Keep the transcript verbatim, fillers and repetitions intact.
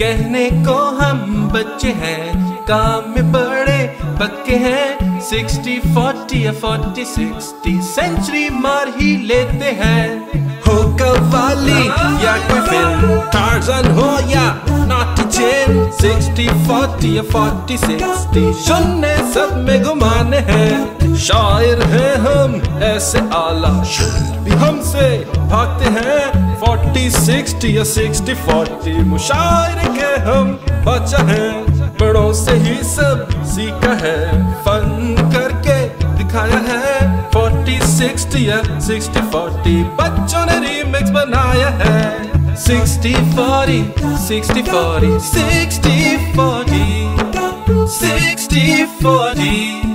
कहने को हम बच्चे हैं, काम में बड़े पक्के हैं। सिक्सटी फोर्टी या फोर्टी सिक्सटी सेंचुरी मार ही लेते हैं। हो कव्वाली या कोई फिल्म, टार्ज़न हो या नॉटी चेन, सिक्सटी फोर्टी या फोर्टी सिक्सटी शून्य सब में घुमाने हैं। शायर हैं हम ऐसे आला, शायर भी हमसे भागते हैं। फोर्टी सिक्सटी या सिक्सटी फोर्टी मुशायरे के हम बच्चा हैं। बड़ों से ही सब सीखा है, फन करके दिखाया है। फोर्टी सिक्सटी या सिक्सटी फोर्टी बच्चों ने रीमिक्स बनाया है। Sixty forty sixty forty sixty forty sixty forty